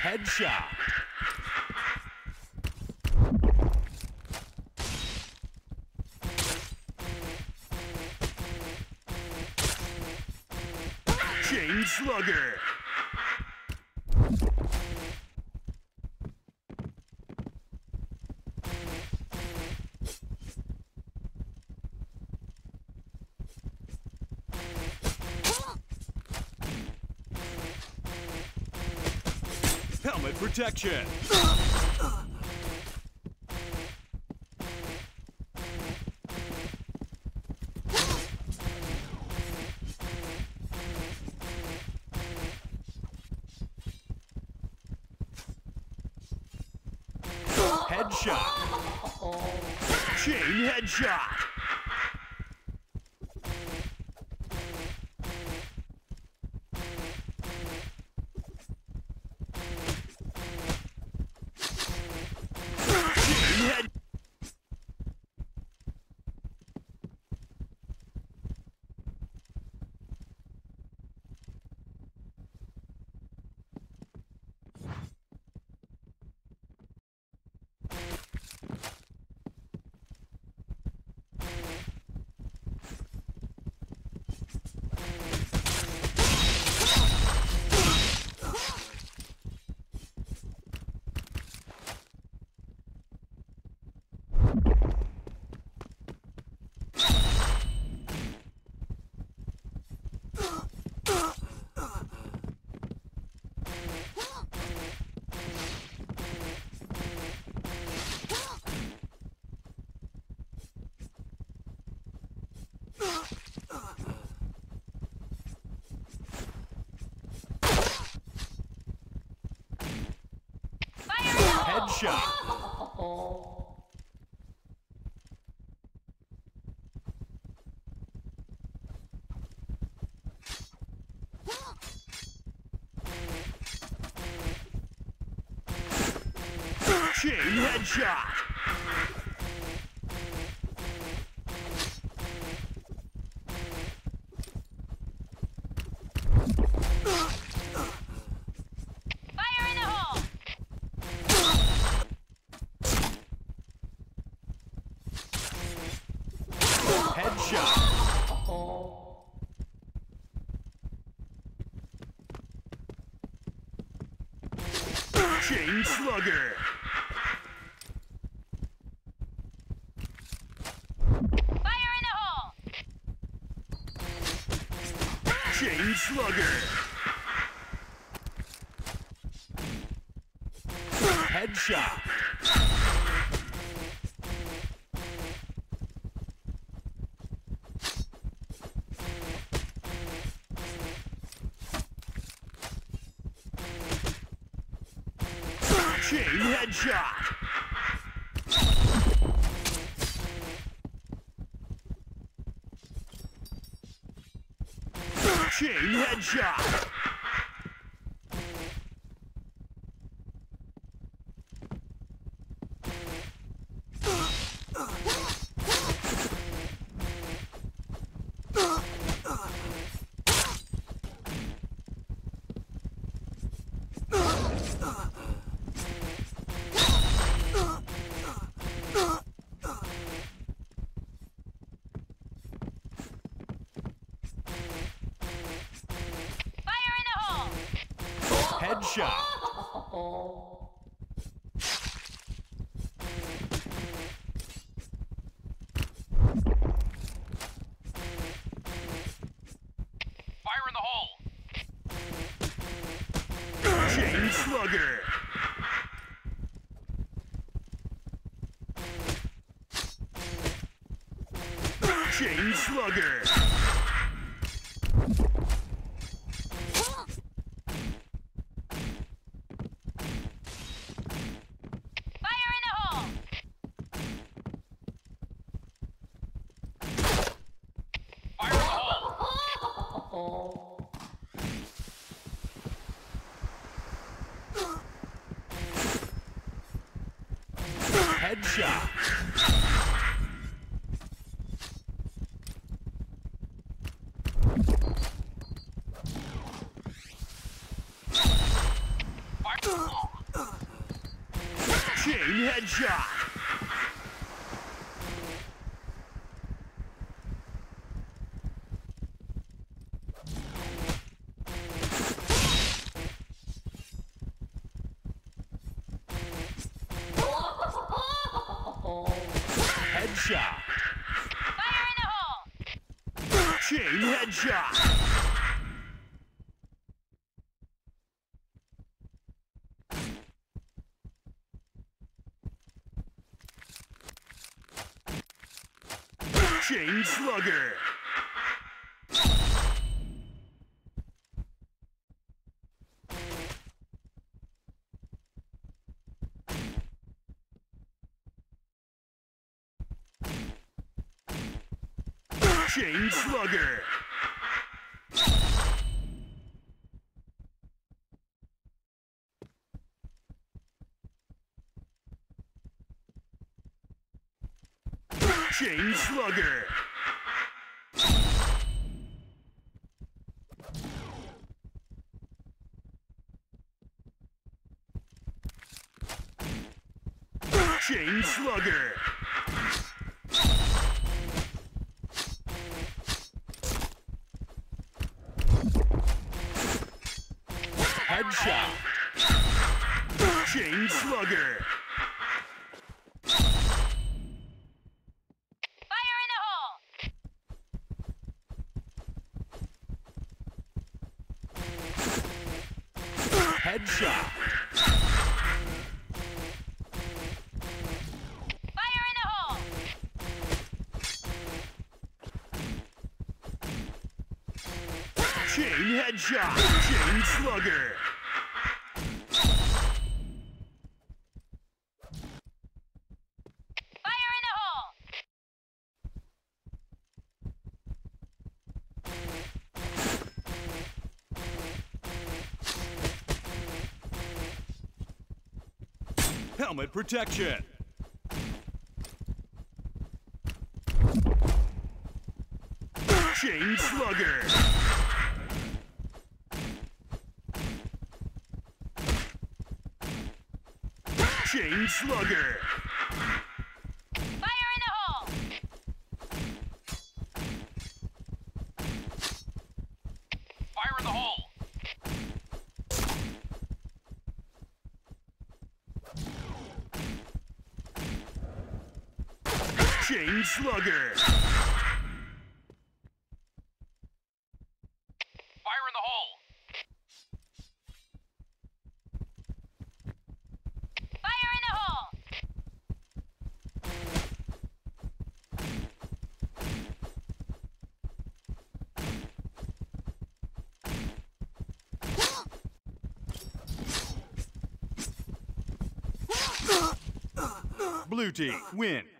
Headshot. Chain Slugger. Helmet protection. Headshot. Chain headshot. Chain head. Headshot. Chain headshot. Headshot. Chain Slugger. Fire in the hole! Chain Slugger. Headshot. Chain headshot. Chain headshot. Headshot. Fire in the hole! Chain Slugger. Chain Slugger. Fire in the hole! Fire in the hole! Headshot. Fire. headshot. Headshot. Fire in the hole! Chain headshot. Chain slugger. Chain slugger. Chain slugger. Chain slugger. Headshot. Chain slugger. Fire in the hole! Headshot. Fire in the hole! Chain headshot. Chain slugger. Fire in the hole! Helmet protection. Chain slugger. Chain slugger. Fire in the hole! Fire in the hole! Chain slugger. Fire in the hole! Fire in the hole! Blue team win.